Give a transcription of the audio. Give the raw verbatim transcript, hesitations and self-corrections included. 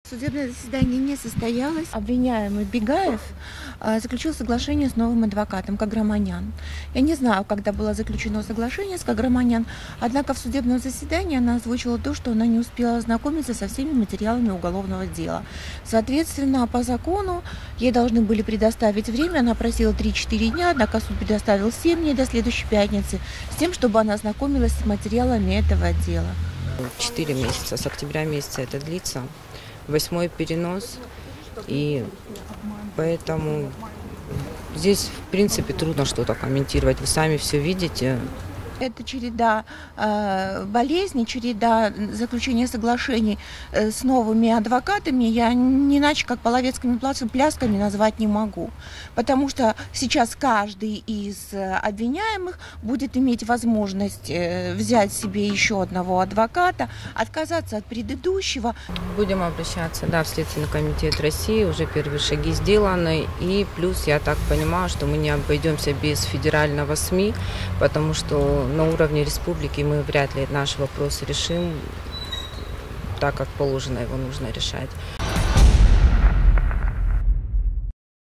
Судебное заседание не состоялось. Обвиняемый Бегаев э, заключил соглашение с новым адвокатом Каграманян. Я не знаю, когда было заключено соглашение с Каграманян, однако в судебном заседании она озвучила то, что она не успела ознакомиться со всеми материалами уголовного дела. Соответственно, по закону ей должны были предоставить время. Она просила три-четыре дня, однако суд предоставил семь дней до следующей пятницы, с тем, чтобы она ознакомилась с материалами этого дела. Четыре месяца, с октября месяца это длится. Восьмой перенос, и поэтому здесь, в принципе, трудно что-то комментировать. Вы сами все видите. Это череда э, болезней, череда заключения соглашений э, с новыми адвокатами. Я не иначе, как половецкими плясками назвать не могу. Потому что сейчас каждый из обвиняемых будет иметь возможность э, взять себе еще одного адвоката, отказаться от предыдущего. Будем обращаться, да, в Следственный комитет России. Уже первые шаги сделаны. И плюс, я так понимаю, что мы не обойдемся без федерального СМИ, потому что на уровне республики мы вряд ли наш вопрос решим так, как положено его нужно решать.